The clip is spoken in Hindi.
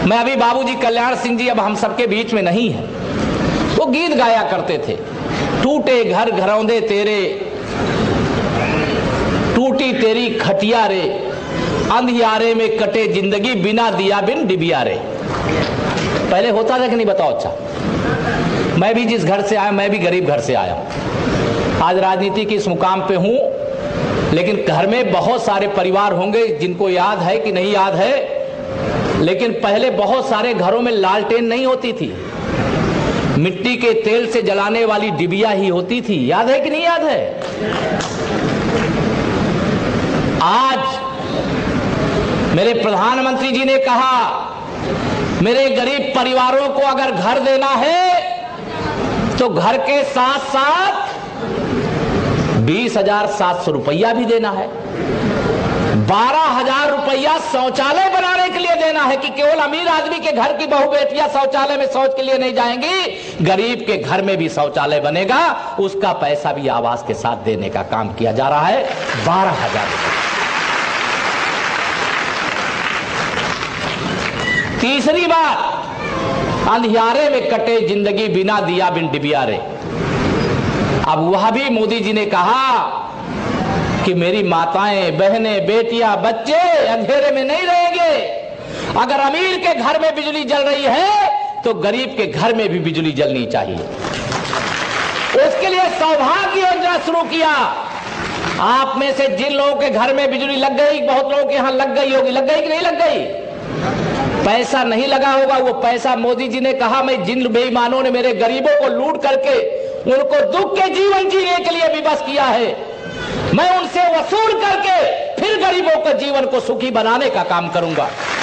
मैं अभी बाबूजी कल्याण सिंह जी अब हम सबके बीच में नहीं है, वो गीत गाया करते थे। टूटे घर घरौंदे तेरे, टूटी तेरी खटिया रे, अंधियारे में कटे जिंदगी बिना दिया बिन डिबिया रे। पहले होता था कि नहीं बताओ? अच्छा, मैं भी जिस घर से आया, मैं भी गरीब घर से आया। आज राजनीति के इस मुकाम पे हूं, लेकिन घर में बहुत सारे परिवार होंगे जिनको याद है कि नहीं याद है, लेकिन पहले बहुत सारे घरों में लालटेन नहीं होती थी, मिट्टी के तेल से जलाने वाली डिबिया ही होती थी। याद है कि नहीं याद है? आज मेरे प्रधानमंत्री जी ने कहा, मेरे गरीब परिवारों को अगर घर देना है तो घर के साथ साथ 20,700 रुपया भी देना है। 12,000 रुपया शौचालय बनाने के लिए देना है कि केवल अमीर आदमी के घर की बहू बेटियां शौचालय में शौच के लिए नहीं जाएंगी, गरीब के घर में भी शौचालय बनेगा, उसका पैसा भी आवास के साथ देने का काम किया जा रहा है। 12,000 रुपया। तीसरी बात, अंधियारे में कटे जिंदगी बिना दिया बिन डिबिया रे। अब वह भी मोदी जी ने कहा कि मेरी माताएं, बहनें, बेटियां, बच्चे अंधेरे में नहीं रहेंगे। अगर अमीर के घर में बिजली जल रही है तो गरीब के घर में भी बिजली जलनी चाहिए। उसके लिए सौभाग्य योजना शुरू किया। आप में से जिन लोगों के घर में बिजली लग गई, बहुत लोगों के यहां लग गई होगी, लग गई कि नहीं लग गई? पैसा नहीं लगा होगा, वो पैसा मोदी जी ने कहा मैं जिन बेईमानों ने मेरे गरीबों को लूट करके उनको दुख के जीवन जीने के लिए विवश किया है, मैं उनसे वसूल करके फिर गरीबों के जीवन को सुखी बनाने का काम करूंगा।